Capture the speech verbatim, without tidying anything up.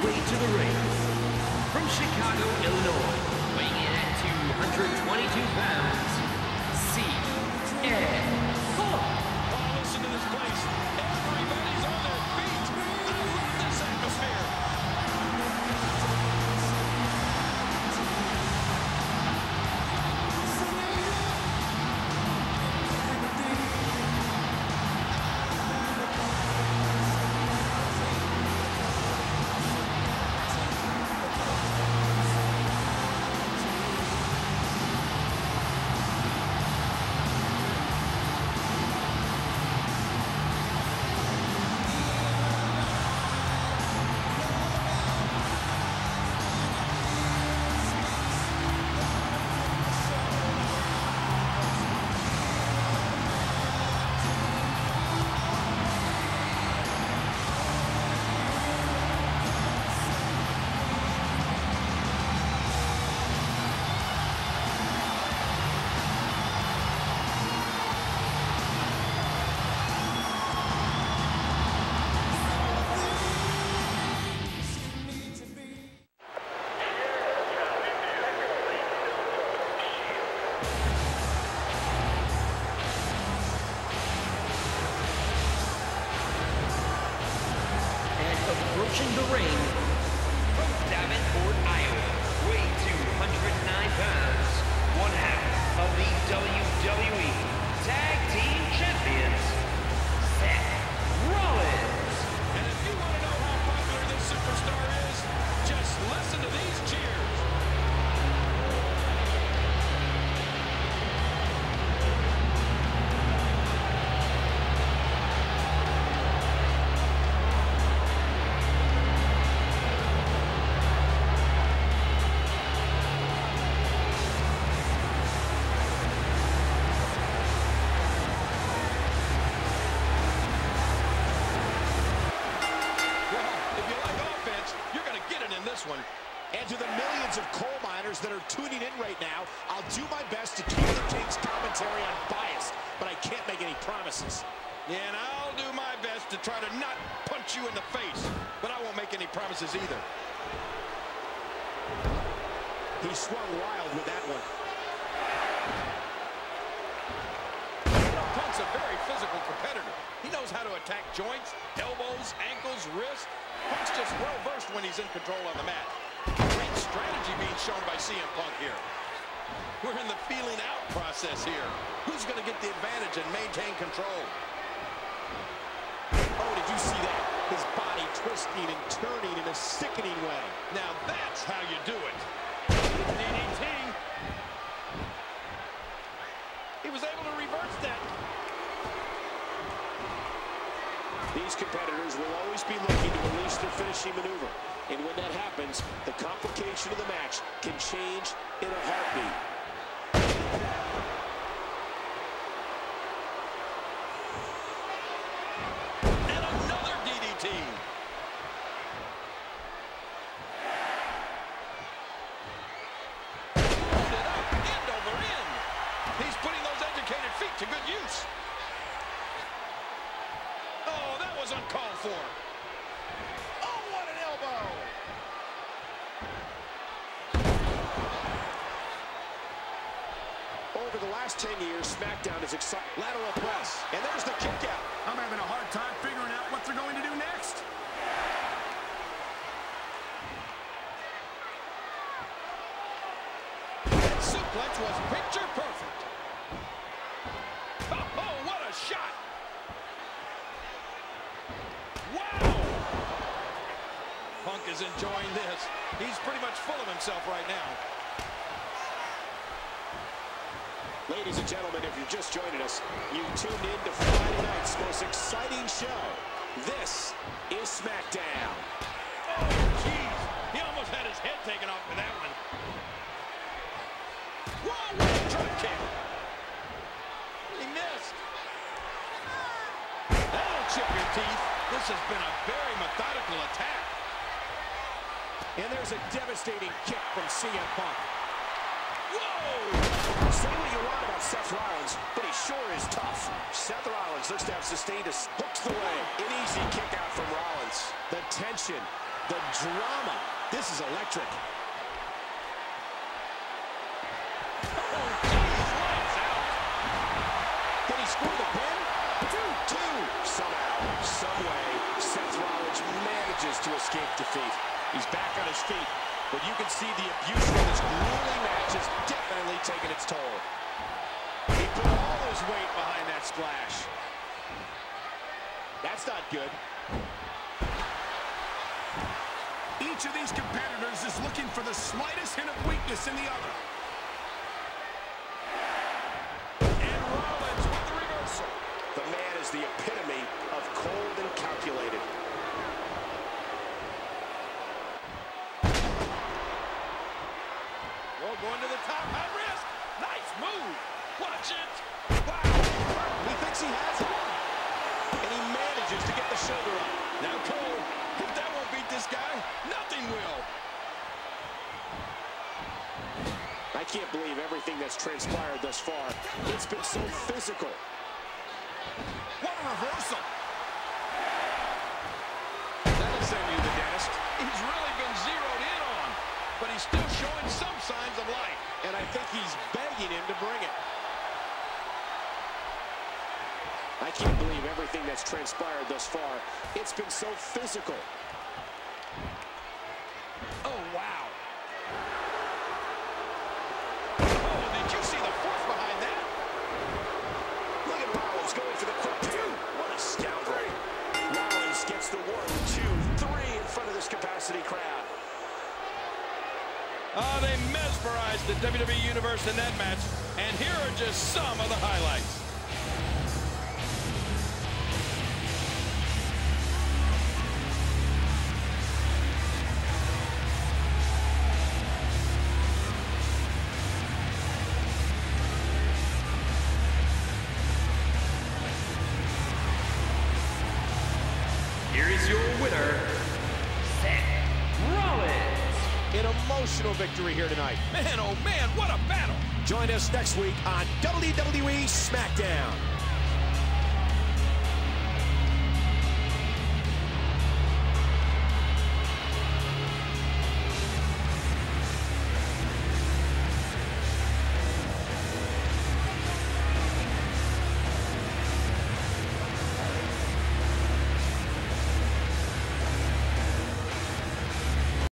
way to the ring, from Chicago, Illinois, weighing in at two hundred twenty-two pounds, C M Punk. Oh, listen to this place. Everybody's on their feet. I love this atmosphere. Approaching the ring, from Davenport, Iowa, weighing two hundred nine pounds, one half of the W W E Tag Team Champions, Seth Rollins. And if you want to know how popular this superstar is, just listen to these cheers. One. And to the millions of coal miners that are tuning in right now, I'll do my best to keep the King's commentary unbiased, but I can't make any promises. Yeah, and I'll do my best to try to not punch you in the face, but I won't make any promises either. He swung wild with that one. Punk's a very physical competitor. He knows how to attack joints, elbows, ankles, wrists. Punk's just well-versed when he's in control on the mat. Great strategy being shown by C M Punk here. We're in the feeling out process here. Who's going to get the advantage and maintain control? Oh, did you see that? His body twisting and turning in a sickening way. Now that's how you do it. D D T. He was able to reverse that. These competitors will always be looking to release their finishing maneuver. And when that happens, the complication of the match can change in a heartbeat. And another D D T. Hold it up, end over end. He's putting those educated feet to good use. Oh, that was uncalled for. Oh, what an elbow. Over the last ten years, SmackDown is exciting. Lateral press, and there's the kick out. I'm having a hard time figuring out what they're going to do next. That suplex was picture perfect. Oh, oh, what a shot. Wow! Punk is enjoying this. He's pretty much full of himself right now. Ladies and gentlemen, if you're just joining us, you tuned in to Friday night's most exciting show. This is SmackDown. Oh, jeez. He almost had his head taken off with that one. Whoa, what a drop kick. He missed. That'll chip your teeth. This has been a very methodical attack. And there's a devastating kick from C M Punk. Whoa! Say what you want about Seth Rollins, but he sure is tough. Seth Rollins looks to have sustained a hooks the leg. An easy kick out from Rollins. The tension The drama. This is electric. Oh, geez, lights out. Did he score the pin? Two. Two. Somehow, someway, Seth Rollins manages to escape defeat. He's back on his feet, but you can see the abuse from this grueling match is definitely taking its toll. He put all his weight behind that splash. That's not good. Each of these competitors is looking for the slightest hint of weakness in the other. And Rollins with the reversal. The man is the epitome of cold and calculated. Well, going to the top, high risk. Nice move. Watch it. Wow. He thinks he has it. And he manages to get the shoulder up. Now Cole, if that won't beat this guy, nothing will. I can't believe everything that's transpired thus far. It's been so physical. What a reversal. That'll send you to the dentist. He's really been zeroed in on, but he's still showing some signs of life. And I think he's begging him to bring it. I can't believe everything that's transpired thus far. It's been so physical. Oh, wow. Oh, did you see the force behind that? Look at Rollins going for the quick two. What a scoundrel. Rollins gets the one, two, three in front of this capacity crowd. Oh, they mesmerized the W W E Universe in that match. And here are just some of the highlights. Here is your winner, Seth Rollins. An emotional victory here tonight. Man, oh man, what a battle. Join us next week on W W E SmackDown.